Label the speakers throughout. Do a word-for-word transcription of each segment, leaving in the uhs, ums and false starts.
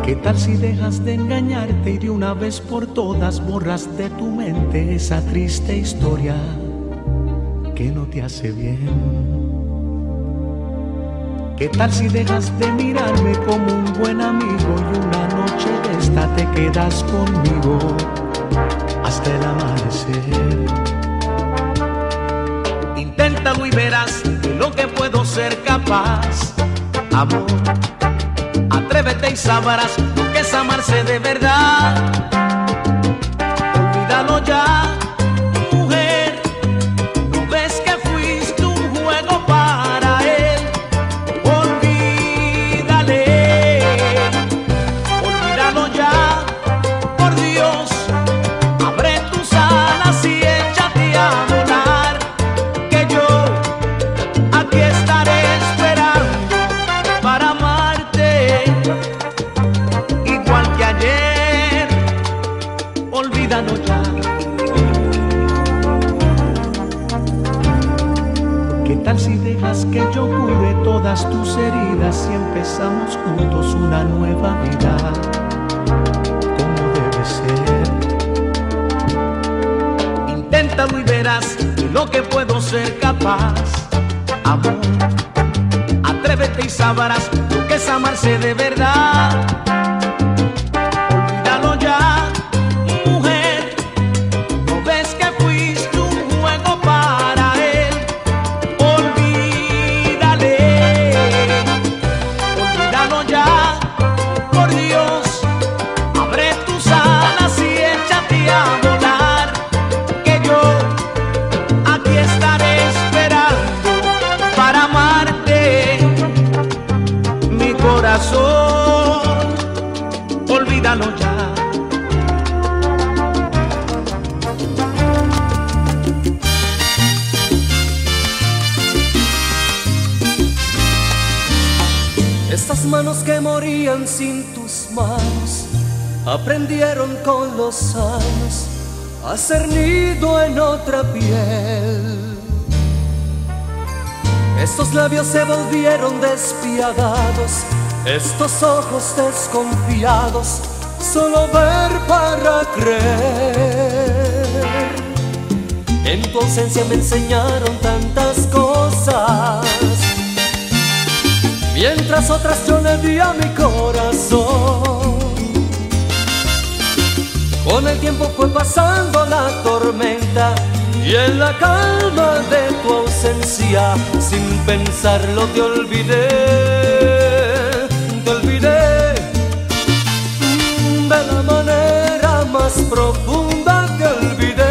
Speaker 1: ¿Qué tal si dejas de engañarte y de una vez por todas borras de tu mente esa triste historia que no te hace bien? ¿Qué tal si dejas de mirarme como un buen amigo y una noche de esta te quedas conmigo hasta el amanecer? Inténtalo y verás de lo que puedo ser capaz, amor. Atrévete y sabrás lo que es amarse de verdad. Olvídalo ya, mujer. ¿No ves que fuiste un juego para él? Olvídale. Olvídalo ya, por Dios. Abre tus alas y échate a volar, que yo aquí estaré esperando para amarte igual que ayer. Olvídalo ya. ¿Qué tal si dejas que yo cure todas tus heridas y empezamos juntos una nueva vida como debe ser? Inténtalo y verás de lo que puedo ser capaz, amor. Atrévete y sabrás lo que es amarse de verdad. Olvídalo ya, mujer. ¿No ves que fuiste un juego para él? Olvídale. Olvídalo ya, por Dios. Abre tus alas y échate a volar, que yo aquí estaré esperando para amarte, mi corazón. Olvídalo ya.
Speaker 2: Estas manos que morían sin tus manos aprendieron con los años a hacer nido en otra piel. Estos labios se volvieron despiadados, estos ojos desconfiados, solo ver para creer. En tu ausencia me enseñaron tantas cosas, mientras otras yo le di a mi corazón. Con el tiempo fue pasando la tormenta y en la calma de tu ausencia, sin pensarlo te olvidé, te olvidé. De la manera más profunda te olvidé,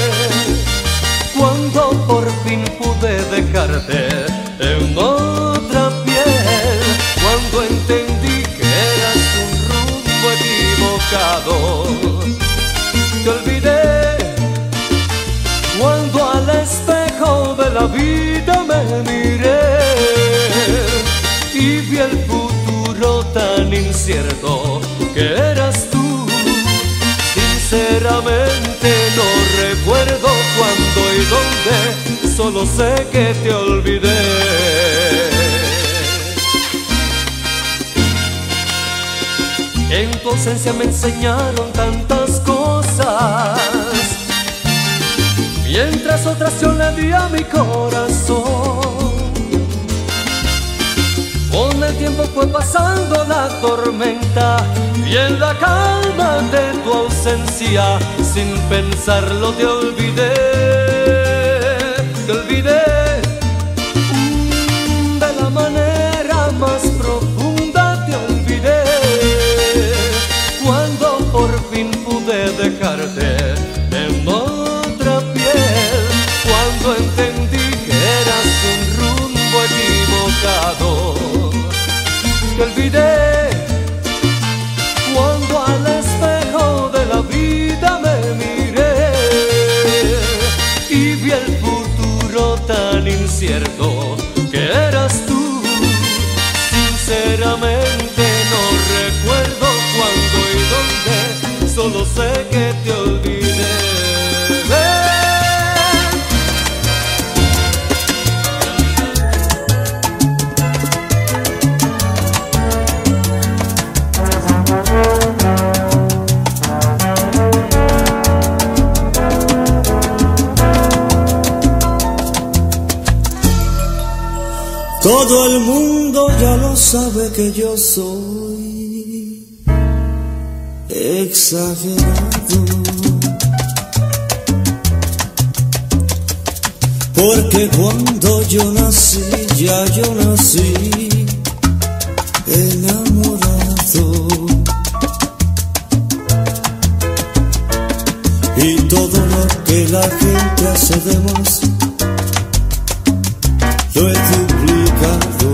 Speaker 2: cuando por fin pude dejarte en otra piel, cuando entendí que eras un rumbo equivocado. Te olvidé cuando al espejo de la vida me miré y vi el futuro tan incierto que eras tú. Sinceramente no recuerdo cuándo y dónde, solo sé que te olvidé. En tu ausencia me enseñaron tantas cosas, mientras otras yo le di a mi corazón. Con el tiempo fue pasando la tormenta y en la calma de tu ausencia, sin pensarlo te olvidé, te olvidé. De la manera más profunda te olvidé, cuando por fin pude dejarte en otra piel, cuando entendí que eras un rumbo equivocado. Te olvidé cuando al espejo de la vida me miré y vi el futuro tan incierto que eras tú. Sinceramente no recuerdo cuándo y dónde, solo sé que te olvidé.
Speaker 3: sabe que yo soy exagerado, porque cuando yo nací, ya yo nací enamorado, y todo lo que la gente hace de más lo he duplicado,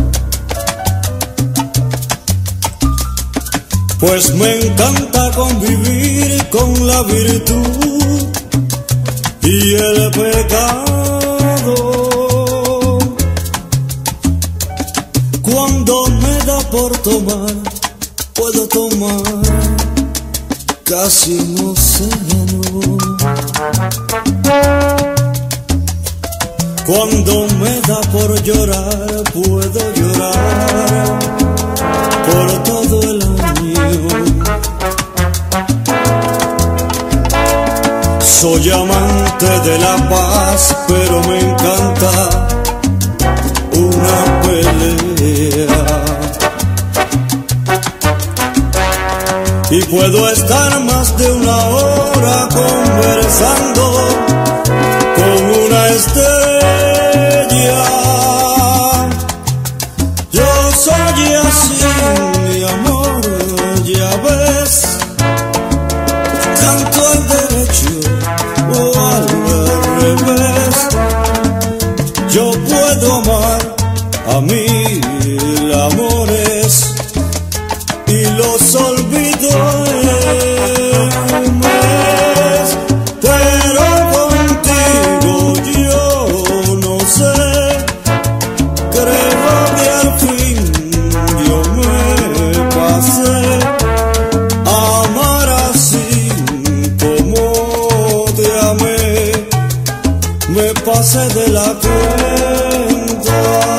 Speaker 3: pues me encanta convivir con la virtud y el pecado. Cuando me da por tomar, puedo tomar casi un océano. Cuando me da por llorar, puedo llorar por todo el año. Soy amante de la paz, pero me encanta una pelea. Y puedo estar más de una hora conversando con una estrella. Yo soy así, mi amor, ya ves, tanto al derecho o al revés. Yo puedo amar a mil amores y los olvido en un mes, pero contigo yo no sé, creo que al fin yo me pasé a amar así como te amé, me pasé de la cuenta.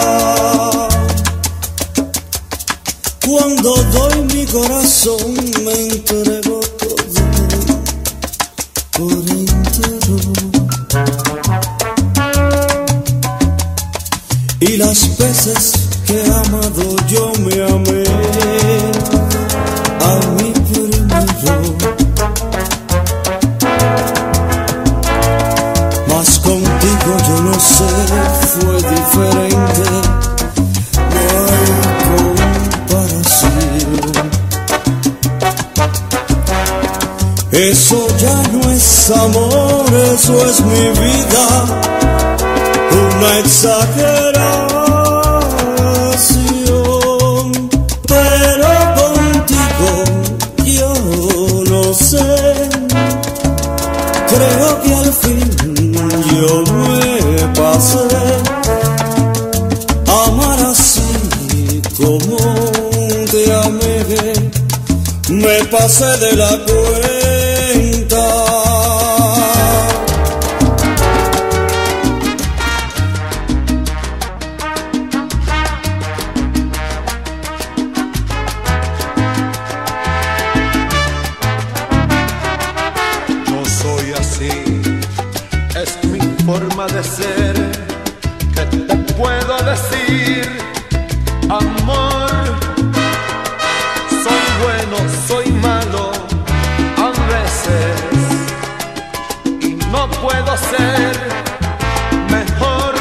Speaker 3: Cuando doy mi corazón me entrego todo por entero, y las veces que he amado yo me amé a mí primero, mas contigo yo no sé, fue diferente, no hay comparación. Eso ya no es amor, eso es mi vida, una exageración. Pero contigo yo no sé, creo que al fin yo me pasé a amar así como te amé, me pasé de la cuenta.
Speaker 4: No soy así, es mi forma de ser. ¿Qué te puedo decir, amor? Soy bueno, soy malo a veces, y no puedo ser mejor.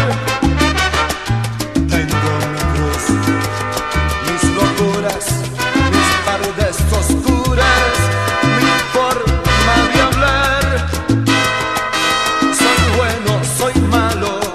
Speaker 4: Tengo mi cruz, mis locuras, mis tardes oscuras, mi forma de hablar. Soy bueno, soy malo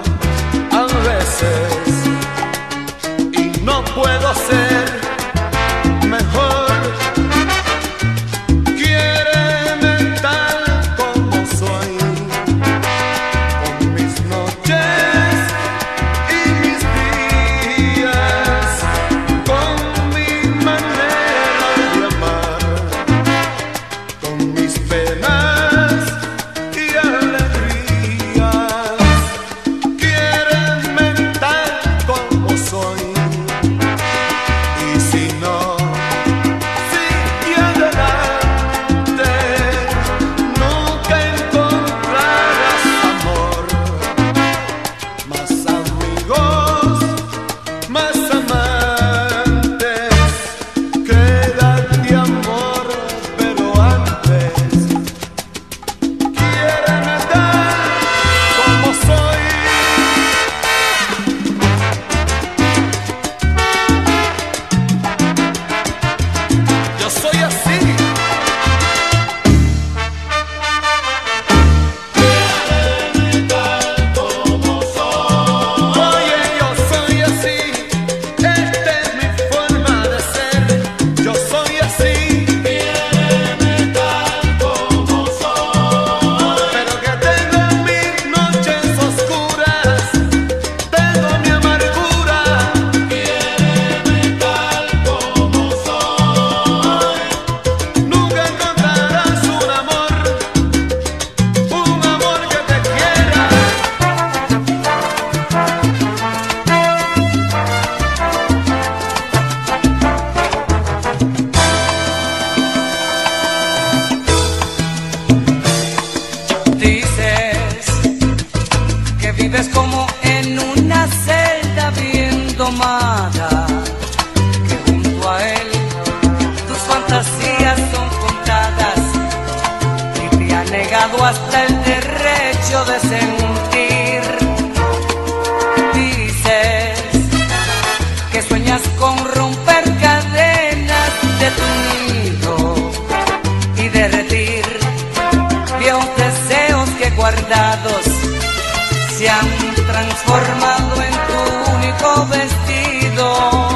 Speaker 2: negado hasta el derecho de sentir. Dices que sueñas con romper cadenas de tu nido y derretir viejos deseos que guardados se han transformado en tu único vestido.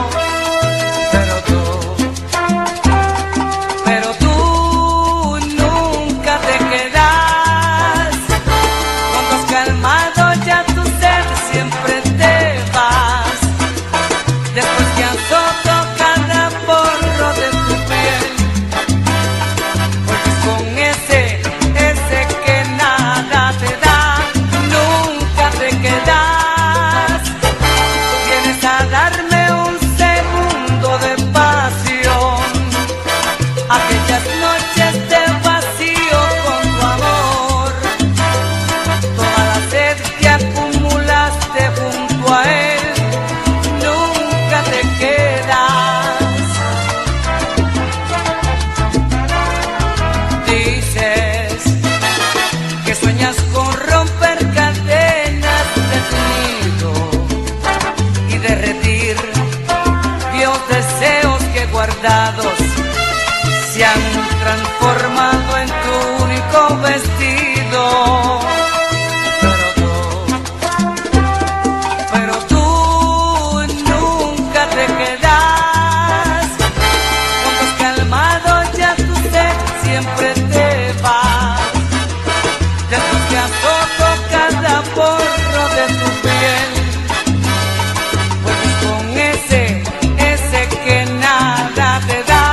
Speaker 2: Se han transformado en tu único vestido. Pero tú, pero tú nunca te quedas. Con tus calmados ya tu sed siempre te va. Después que azoto cada porro de tu piel, vuelves con ese, ese que nada te da.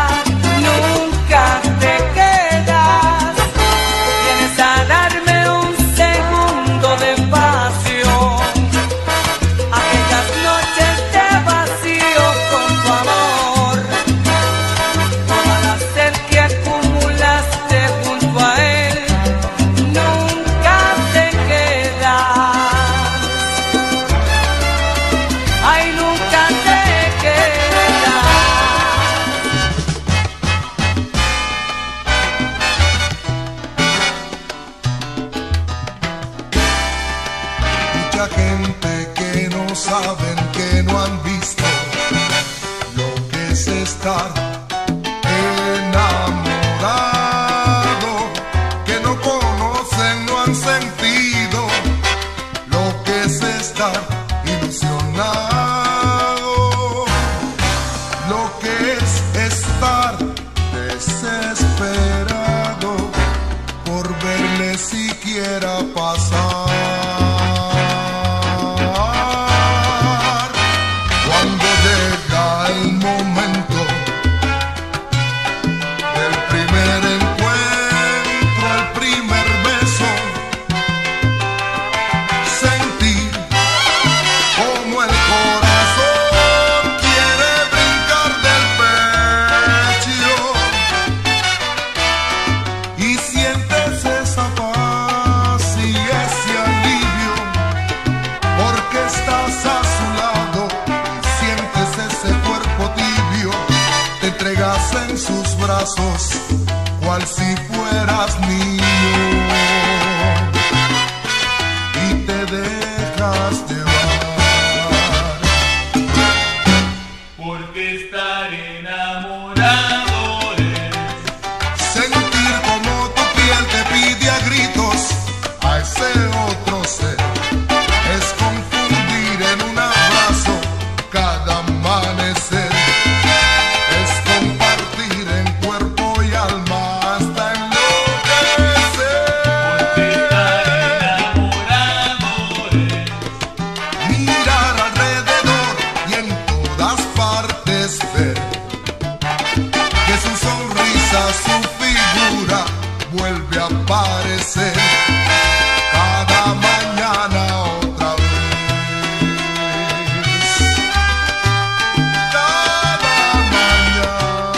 Speaker 5: Gente que no saben, que no han visto lo que es estar enamorado, que no conocen, no han sentido lo que es estar ilusionado, lo que es estar desesperado por verle siquiera pasar. En sus brazos, cual si fueras mío, y te dejas llevar.
Speaker 6: Porque estar enamorado es
Speaker 5: sentir como tu piel te pide a gritos a ese otro ser, es confundir en un abrazo cada amanecer. Vuelve a aparecer cada mañana otra vez, cada mañana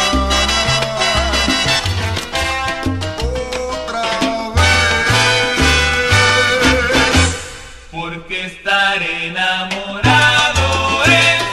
Speaker 5: otra vez,
Speaker 6: porque estar enamorado es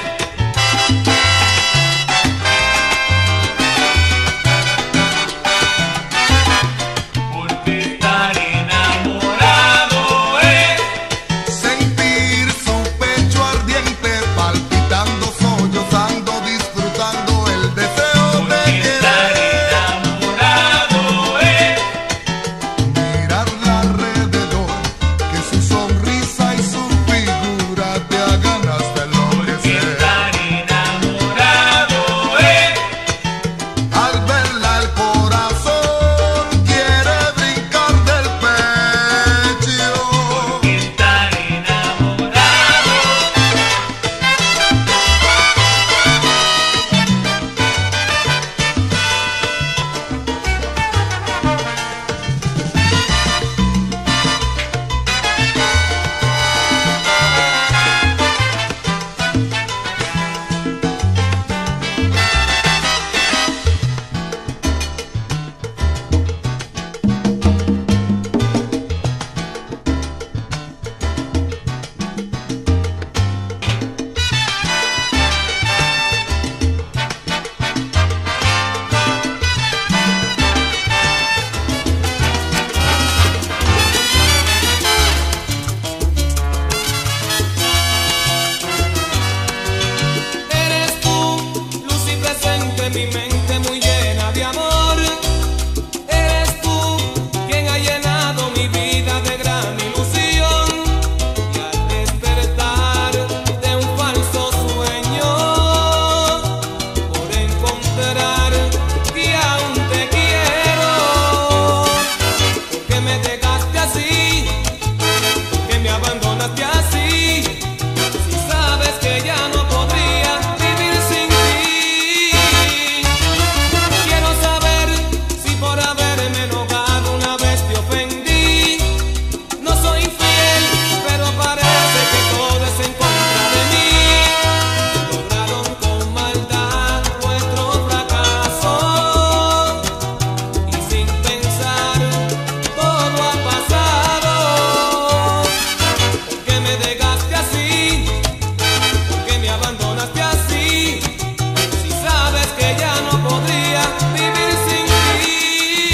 Speaker 2: de mi mente muy llena de amor. Eres tú quien ha llenado mi vida de gran ilusión. Y al despertar de un falso sueño, por encontrar que aún te quiero, porque me dejaste así, porque me abandonaste así, si sabes que ya no podría vivir sin ti. Quiero saber si por haberme enojado una vez te ofendí. No soy infiel, pero parece que todo es en contra de mí. Lograron con maldad nuestro fracaso, y sin pensar todo ha pasado. Porque me dejaste así, porque me abandonaste así, si sabes que ya no podría vivir sin ti.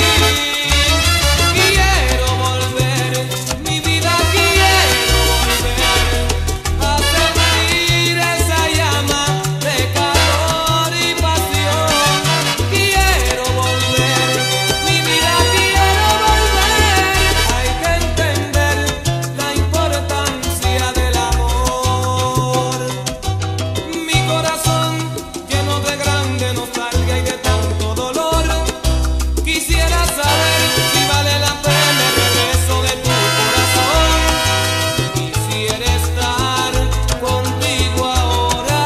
Speaker 2: Quiero volver, mi vida quiero volver a sentir esa llama de calor y pasión. Quiero volver, mi vida quiero volver. Hay que entender la importancia del amor. Mi corazón lleno de grande nostalgia y de tanto dolor, quisiera saber si vale la pena el regreso de tu corazón. Quisiera estar contigo ahora,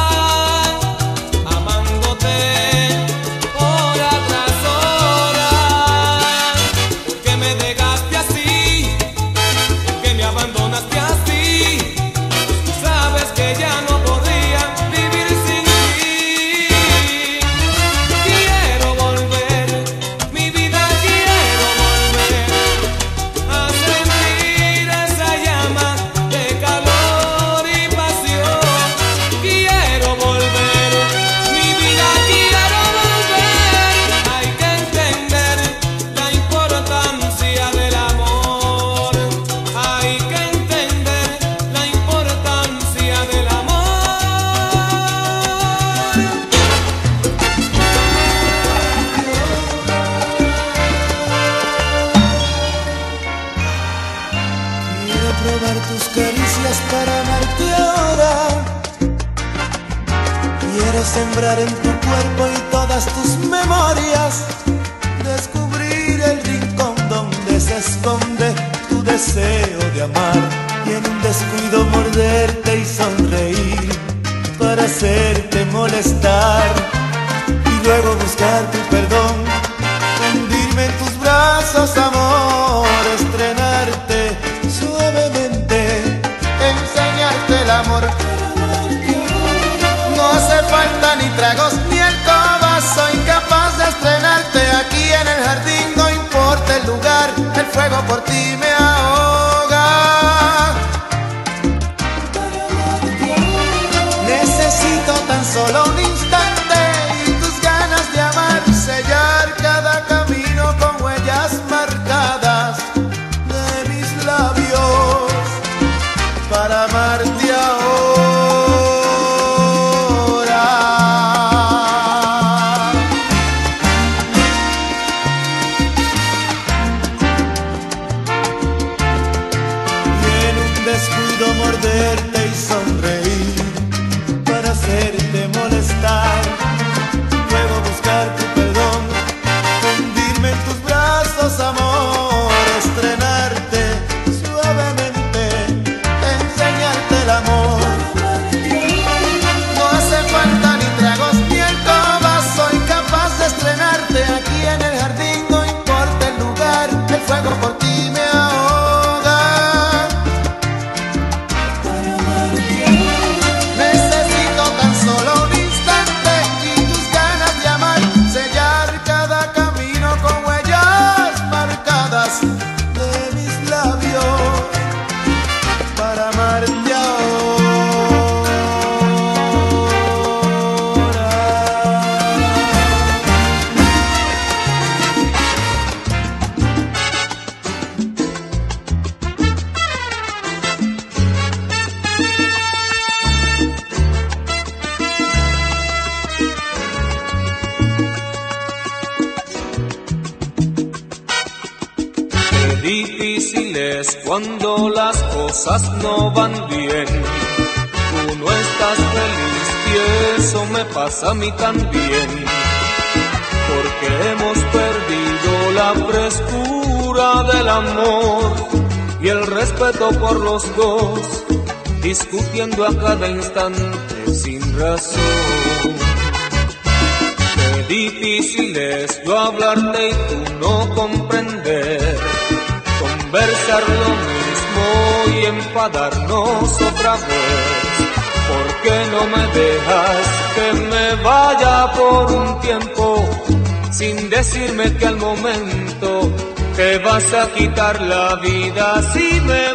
Speaker 2: amándote hora tras hora. Porque me dejaste así, porque me abandonaste así, si sabes que ya no podría vivir sin ti. Quiero volver, mi vida quiero volver a sentir esa llama de calor y pasión. Quiero volver, mi vida quiero volver. Hay que entender la importancia del amor. Hay que entender la importancia del amor.
Speaker 3: Quiero probar tus caricias para amarte ahora. Quiero sembrar en tu cuerpo y todas tus memorias, descubrir el rincón donde se esconde tu deseo de amar, y en un descuido morderte y sonreír para hacerte molestar, y luego buscar tu perdón, hundirme en tus brazos, amor, estrenarte suavemente, enseñarte el amor. No hace falta ni tragos ni alcoba, soy capaz de estrenarte aquí en el jardín, no importa el lugar, el fuego por ti me ahoga. Necesito tan solo un instante y tus ganas de amar, sellar cada camino con huellas marcadas de mis labios para amarte ahora.
Speaker 2: difícil es cuando las cosas no van bien. Tú no estás feliz y eso me pasa a mí también, porque hemos perdido la frescura del amor y el respeto por los dos, discutiendo a cada instante sin razón. Qué difícil es yo hablarte y tú no comprender, conversar lo mismo y enfadarnos otra vez. ¿Por qué no me dejas que me vaya por un tiempo sin decirme que al momento te vas a quitar la vida si me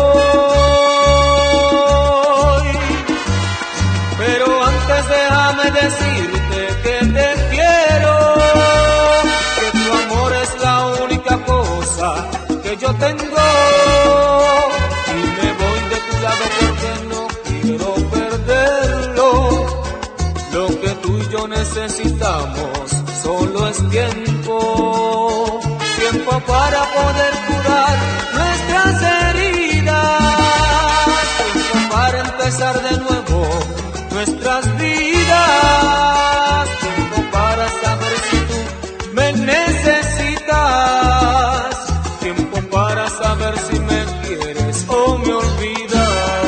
Speaker 2: voy? Pero antes déjame decirte que te quiero, que tu amor es la única cosa que yo tengo, y me voy de tu lado porque no quiero perderlo. Lo que tú y yo necesitamos solo es tiempo, tiempo para poder curar nuestras heridas, tiempo para empezar de nuevo nuestras vidas, tiempo para saber si tú me necesitas, tiempo para saber si me quieres o me olvidas.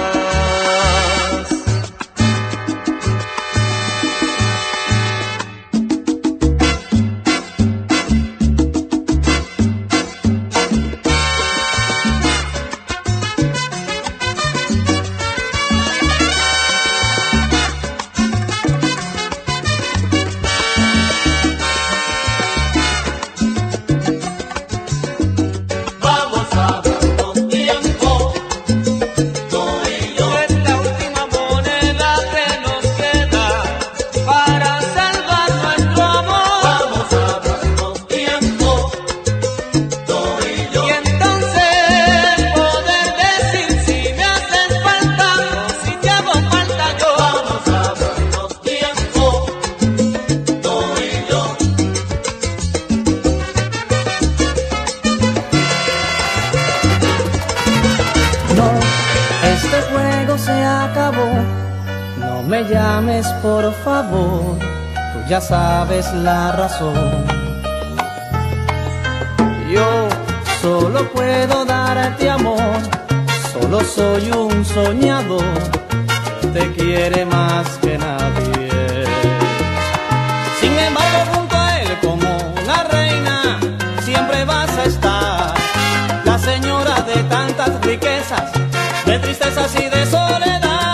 Speaker 7: Por favor, tú ya sabes la razón. Yo solo puedo darte amor, solo soy un soñador que te quiere más que nadie. Sin embargo, junto a él como una reina siempre vas a estar, la señora de tantas riquezas, de tristezas y de soledad.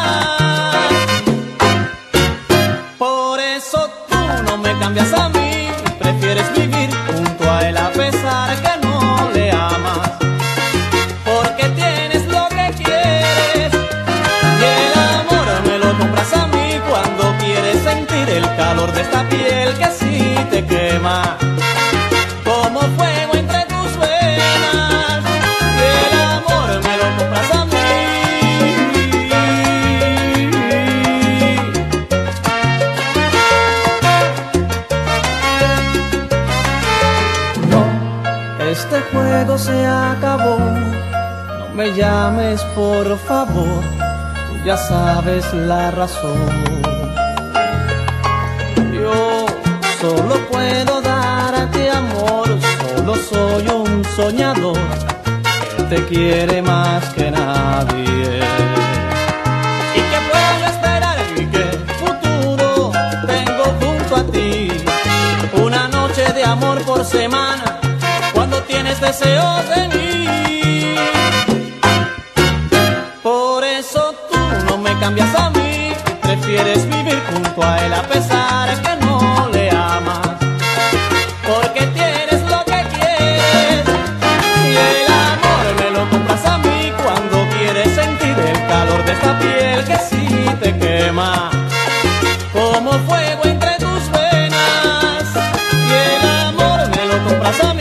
Speaker 7: Cambias a mí, prefieres vivir junto a él a pesar que no le amas, porque tienes lo que quieres y el amor me lo compras a mí cuando quieres sentir el calor de esta piel que sí te quema como fuego entre tus venas, y el amor me lo compras a mí. Este juego se acabó, no me llames por favor, tú ya sabes la razón. Yo solo puedo darte amor, solo soy un soñador que te quiere más que nadie. ¿Y qué puedo esperar y qué futuro tengo junto a ti? Una noche de amor por semana, cuando tienes deseos de mí. Por eso tú no me cambias a mí, prefieres vivir junto a él a pesar que no le amas, porque tienes lo que quieres y el amor me lo compras a mí cuando quieres sentir el calor de esta piel que sí te quema como fuego entre tus venas, y el amor me lo compras a mí.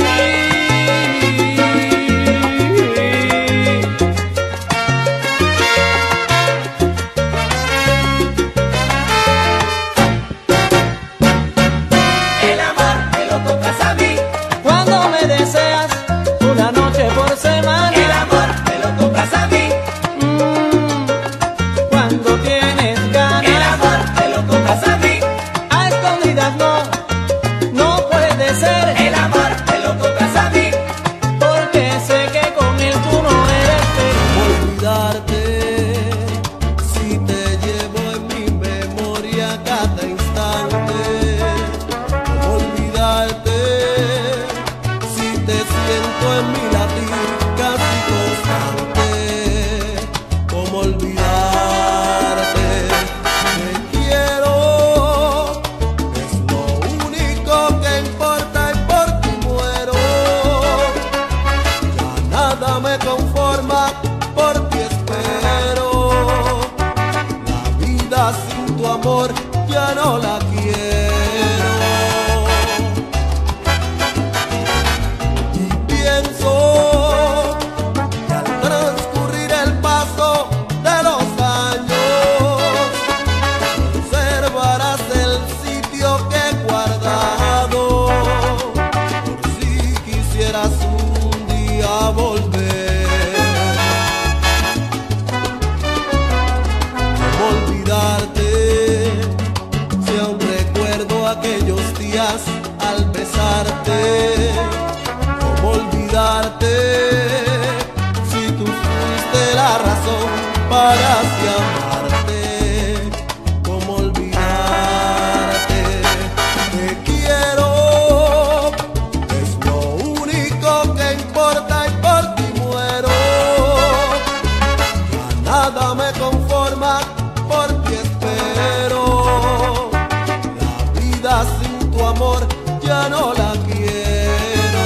Speaker 3: los días al besarte. ¿Cómo olvidarte si tú fuiste la razón para así amarte? ¿Cómo olvidarte? Te quiero, es lo único que importa y por ti muero. Ya nada me conforma, por ti espero. La vida sin tu amor ya no la quiero.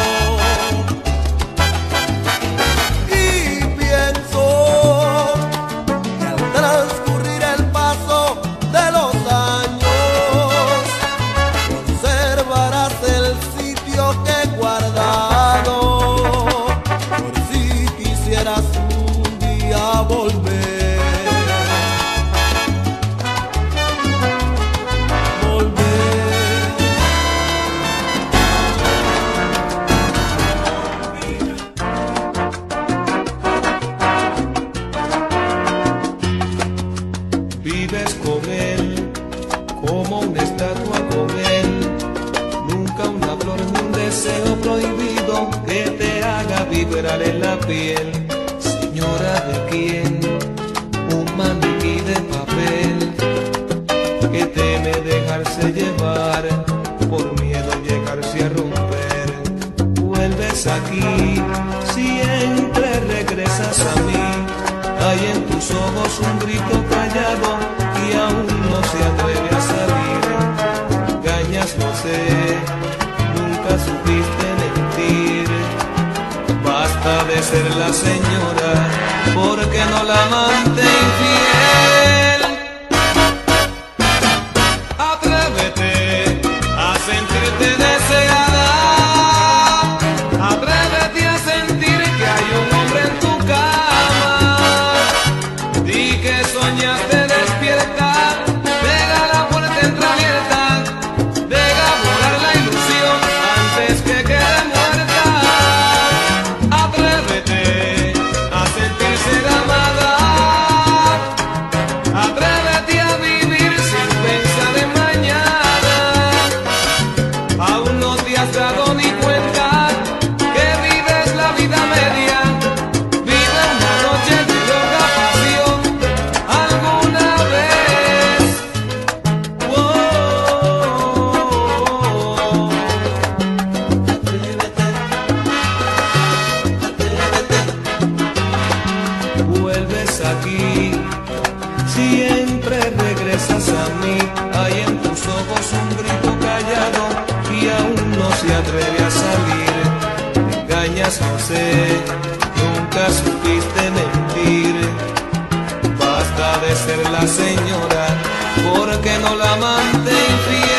Speaker 3: Y pienso que al transcurrir el paso de los años conservarás el sitio que he guardado, por si quisieras un día volver.
Speaker 8: Vives con él, como una estatua con él, nunca una flor ni un deseo prohibido que te haga vibrar en la piel. Señora, ¿de quién? Un maniquí de papel que teme dejarse llevar por miedo a llegarse a romper. Vuelves aquí, siempre regresas a mí. Hay en tus ojos un grito callado y aún no se atreve a salir. Engañas, no sé, nunca supiste mentir. Basta de ser la señora, porque no la amante infiel. Atrévete a sentirte deseada. Atrévete a sentir que hay un hombre en tu cama. Di que soñaste despierta, deja la puerta entreabierta, deja volar la ilusión antes que quede muerta. Atrévete a sentir ser amada. Atrévete a vivir sin pensar en mañana. Aún no te has dado ni cuenta que vives la vida media. Vive una noche de loca pasión alguna vez. Wow. Atrévete, atrévete. Vuelves aquí, siempre regresas a mí. Hay en tus ojos un grito callado y aún no se atreve a salir. Engañas, no sé, nunca supiste mentir. Basta de ser la señora, porque no la amante infiel.